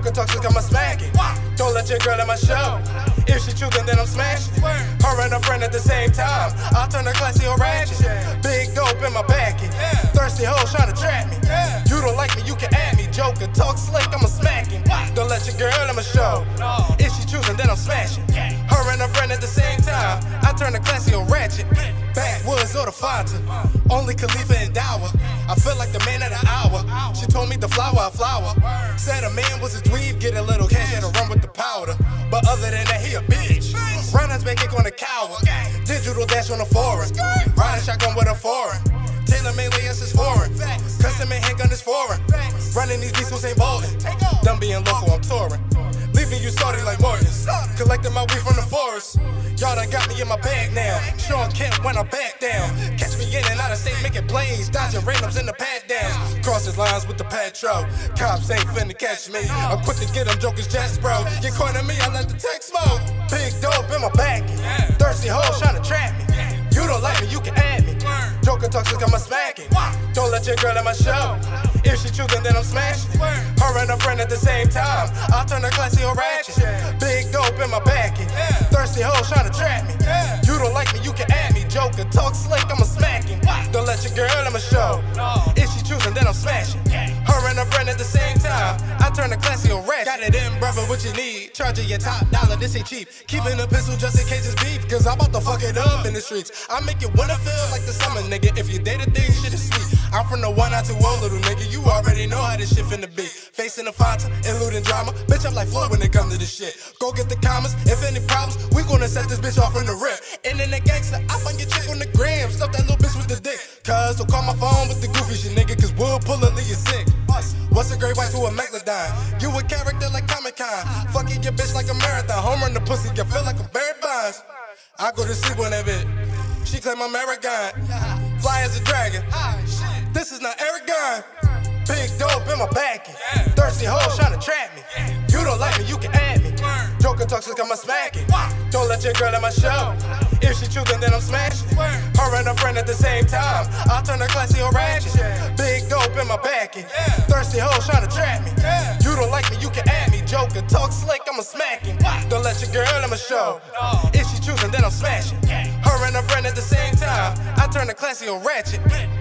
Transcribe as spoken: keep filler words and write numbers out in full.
Joker talk shit, I'ma smack it. Don't let your girl in my show. If she choosing, then I'm smashing. Her and her friend at the same time. I'll turn her classy or ratchet. Big dope in my backy. Thirsty hoes trying to trap me. You don't like me, you can add me. Joker talk slick, I'ma smack him. Don't let your girl in my show. If she choosing, then I'm smashing. Her and her friend at the same time. I turn her classy or ratchet. Backwoods or the Fanta. Only Khalifa and Dower. I feel like the man of the hour. She told me the flower, a flower. Said a man was a dweeb, get a little cash and run with the powder. But other than that, he a bitch. Run his back on the coward. Digital dash on the foreign. Riding shotgun with a foreign. Taylor made layers is foreign. Custom made handgun is foreign. Running these beats ain't ballin'. Done being local, I'm touring. Leaving you salty like Morton's. Collecting my weed from the forest. Y'all done got me in my bag now. Sean Kemp when I back down. Catch me in and out of state, making plays. Dodging randoms in the pat downs. Crosses lines with the patrol. Cops ain't finna catch me. I'm quick to get them jokers jets, bro. Get corner me, I let the tech smoke. Big dope in my backy. Thirsty hoes tryna trap me. You don't like me, you can add me. Joker talk shit, I'ma smack it. Don't let your girl in my show. If she choosing, then I'm smashing. Her and her friend at the same time. I'll turn her classy or ratchet. Big dope in my backy. Thirsty hoes tryna trap me. You don't like me, you can add me. Joker talk slick, I'ma smack him. Don't let your girl in my show. If she choosing, then I'm smashing. Her and her friend at the same time. I turn her classy or ratchet. Got it in, brother, what you need. Charging your top dollar, this ain't cheap. Keeping a pistol just in case it's beef. Cause I'm about to fuck it up in the streets. I make it wanna feel like the summer, nigga. If you date a thing, shit is sweet. I'm from the one, not too old, little nigga. You already know how this shit finna be. Facing the Fanta, eluding drama. Bitch, I'm like Floyd when it comes to this shit. Go get the commas. If any problems, we gonna set this bitch off in the rip. Internet gangster, I find your chick on the gram. Stuff that little bitch with the dick. Cuz, don't call my phone with the goofy shit, nigga. Cause we'll pull a leave you sick. What's a great white to a megalodon? You a character like Comic-Con. Fucking your bitch like a marathon. Home run the pussy, you feel like a Barry Bonds. I go to sleep on that bitch. She claim I'm arrogant. Fly as a dragon. This is not Aragon. Big dope in my backy. Thirsty hoes tryna trap me. You don't like me, you can add me. Joker talk shit, I'ma smack it. Don't let your girl in my show. If she choosing, then I'm smashing. Her and her friend at the same time. I'll turn her classy or ratchet. Big dope in my backy. Thirsty hoes tryna trap me. You don't like me, you can add me. Joker talk slick, I'ma smack him. Don't let your girl in my show. If she choosing, then I'm smashing. Her and her friend at the same time. I turn her classy or ratchet.